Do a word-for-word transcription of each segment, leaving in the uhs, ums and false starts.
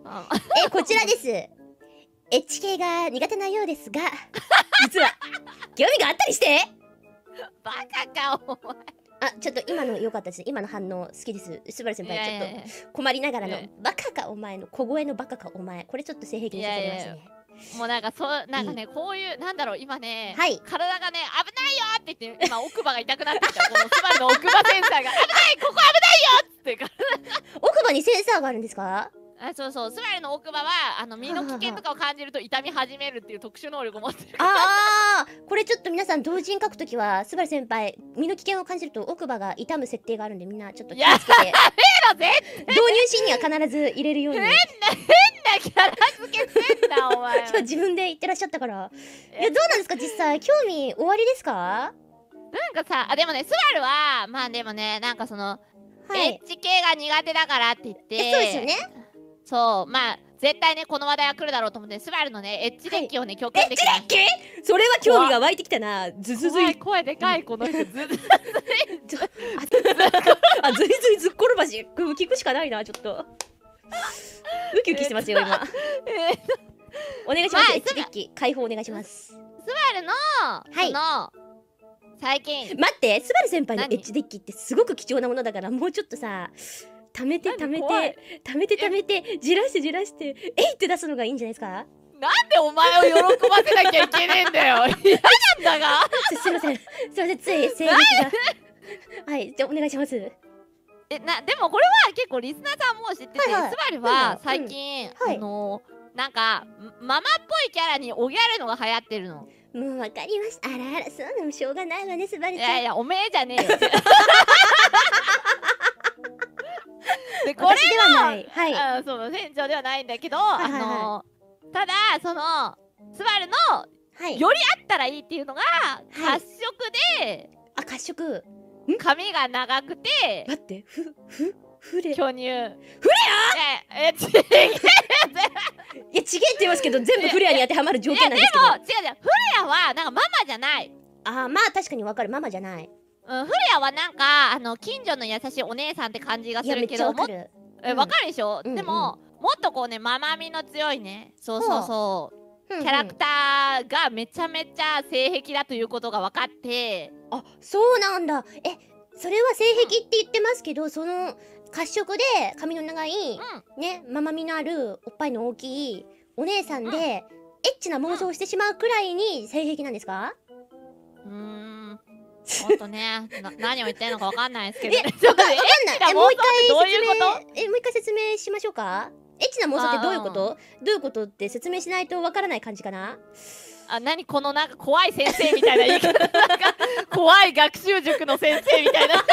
え、こちらです。エッチ系が苦手なようですが、実は興味があったりして。 バカかお前。 あ、ちょっと今の良かったです。今の反応好きです。スバル先輩、ちょっと困りながらのバカかお前の小声のバカかお前、これちょっと性癖にさせましたね。 もうなんかそうなんかね、こういうなんだろう今ね、 はい、 体がね危ないよって言って今奥歯が痛くなってきた。このスバルの奥歯センサーが危ない、ここ危ないよっつって奥歯にセンサーがあるんですか？ あ、そうそう、スバルの奥歯はあの身の危険とかを感じると痛み始めるっていう特殊能力を持ってる。 ああ、これちょっと皆さん同時に書くときはスバル先輩身の危険を感じると奥歯が痛む設定があるんで、みんなちょっと気をつけて導入シーンには必ず入れるように。変な変なキャラ付けすんなお前。 今日自分で言ってらっしゃったから。いや、どうなんですか実際、興味終わりですか？ なんかさ、あでもね、スバルはまあでもね、なんかその、はい、エッチ系が苦手だからって言って、 そうですよね。 そう、まあ絶対ねこの話題は来るだろうと思って、スバルのねエッチデッキをね、今日エッチデッキ？それは興味が湧いてきたな。ズズズイ。 声でかいこの人。ズズズイ。 あ、ズイズイずっころばし。聞くしかないな、ちょっと。ウキウキしてますよ今。お願いします。エッチデッキ開放お願いします。 スバルのその最近。 待って、スバル先輩のエッチデッキってすごく貴重なものだから、もうちょっとさ。貯めて貯めて貯めて貯めてじらしてじらしてえいって出すのがいいんじゃないですか？ なんでお前を喜ばせなきゃいけねえんだよ。嫌なんだが。 すいませんすいません、つい性癖が。はい、じゃあお願いします。 えなでもこれは結構リスナーさんも知ってて、スバルは最近あのなんかママっぽいキャラにおぎゃるのが流行ってるの。もうわかりました。あらあら、そうなのしょうがないわね、スバルちゃん。 いやいや、おめえじゃねえよ。でこれは、あ、そう船長ではないんだけど、あのただそのスバルのよりあったらいいっていうのが褐色で、 あ、褐色、 髪が長くて、 待って、ふふフレ巨乳、フレア？ え、ちげえ。 いや、ちげえって言いますけど、全部フレアに当てはまる条件なんですけど。 でも違う違う、フレアはなんかママじゃない。 ああ、まあ確かにわかる、ママじゃない。 うん、フレアはなんかあの近所の優しいお姉さんって感じがするけど、もえわかるでしょ。でももっとこうね、ママみの強いね、そうそうそうキャラクターがめちゃめちゃ性癖だということが分かって。 あ、そうなんだ。え、それは性癖って言ってますけど、その褐色で髪の長いね、ママみのあるおっぱいの大きいお姉さんでエッチな妄想をしてしまうくらいに性癖なんですか？ うーん、ほんとね、何を言ってんのかわかんないですけど、ね、 え、わかんない。え、もう一回説明、え、もう一回説明しましょうか。エッチな妄想ってどういうこと？どういうことって説明しないとわからない感じかな。 あ、何このなんか怖い先生みたいな言い方。なんか怖い学習塾の先生みたいな。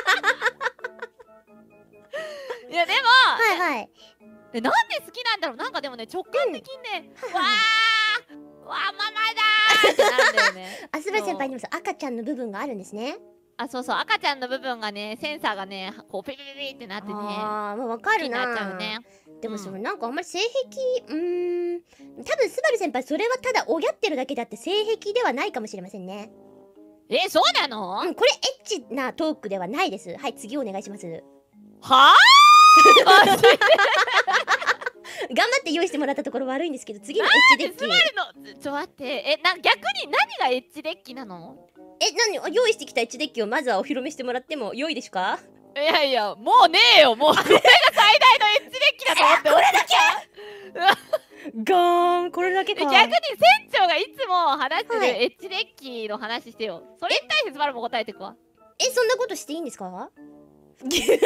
いやでも、 はいはい。 え、なんで好きなんだろう。なんかでもね、直感的にね、わーわーママだーってなるんだよね。 あ、スバル先輩にも赤ちゃんの部分があるんですね。 あ、そうそう、赤ちゃんの部分がね、センサーがね、こうピピピピってなってね。 ああ、まあわかるな。 なっちゃうね。 でもそのなんかあんまり性癖、うーん、多分スバル先輩それはただおぎゃってるだけであって性癖ではないかもしれませんね。 え、そうなの？ うん、これエッチなトークではないです。はい、次お願いします。 はあ？ 頑張って用意してもらったところ悪いんですけど、次のエッチデッキ。 スバルの、ちょ待って、え、な逆に何がエッチデッキなの？ え、何用意してきたエッチデッキをまずはお披露目してもらっても良いですか？ いやいや、もうねえよ、もうこれが最大のエッチデッキだと思って。 これだけガーン、これだけか。 逆に船長がいつも話してるエッチデッキの話してよ。それに対してスバルも答えてくわ。 え、そんなことしていいんですか？え、どれ、どれ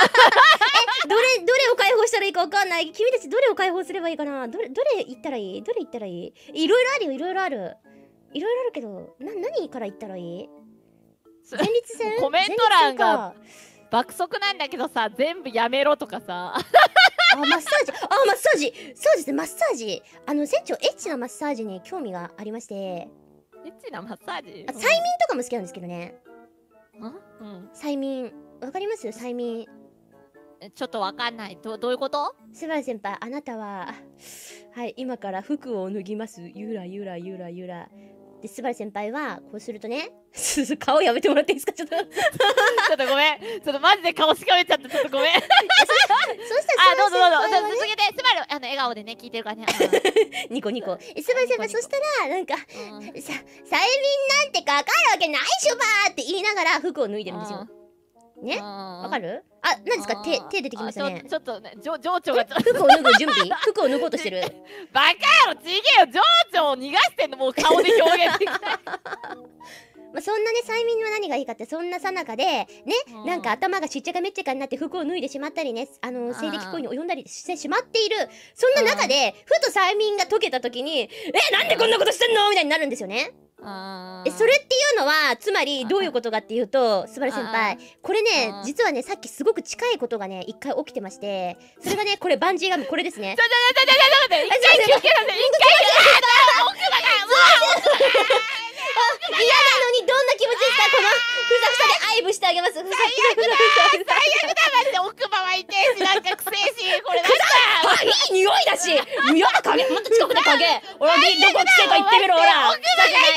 を解放したらいいかわかんない。君たちどれを解放すればいいかな。どれ、どれ言ったらいい？どれ言ったらいい？いろいろあるよ、いろいろある。いろいろあるけど、な、何から言ったらいい？前立腺？ コメント欄が爆速なんだけどさ、全部やめろとかさ。 あ、マッサージ。あ、マッサージ。そうですね、マッサージ。あの、船長、エッチなマッサージに興味がありまして。エッチなマッサージ？ あ、催眠とかも好きなんですけどね。 うん。 催眠。わかります？催眠。 ちょっとわかんない。ど、どういうこと？ スバル先輩、あなたは、はい、今から服を脱ぎます。ゆらゆらゆらゆら。で、スバル先輩は、こうするとね、顔やめてもらっていいですか？ちょっと。ちょっとごめん。ちょっとマジで顔しかめちゃって、ちょっとごめん。そしたら、 あ、どうぞどうぞ。続けて、スバル、 笑顔でね聞いてるからね。 ニコニコ。え、すばる先輩、そしたらなんかさ催眠なんてかかるわけないしょばーって言いながら服を脱いでるんですよ。ね、わかる？あ、なんですか、手手出てきましたね。 ちょっとね、情緒が服を脱ぐ準備、服を脱ごうとしてる。 バカ野郎、ちげえよ、情緒を逃がしてんの、もう顔で表現できない。 まあそんなね、催眠は何がいいかって、そんなさなかでね、なんか頭がしっちゃかめっちゃかになって服を脱いでしまったりね、あの性的行為に及んだりしてしまっている、そんな中でふと催眠が解けた時に、え、なんでこんなことしてんのみたいになるんですよね。え、それっていうのはつまりどういうことかっていうと、すばる先輩、これね、実はね、さっきすごく近いことがね一回起きてまして、それがね、これバンジーガム、これですね。ちょちょちょちょちょちょ、一回休憩なんで、一回休憩嫌なのにどんな気持ちですか、このふざくさで愛撫してあげます。最悪だ、 最悪だ、マジで奥歯は痛いし、なんかくせえし、これなんかいい匂いだし、やだ、影、もっと近くで影、ほら、どこつけか言ってみろ、ほら。 奥歯が痛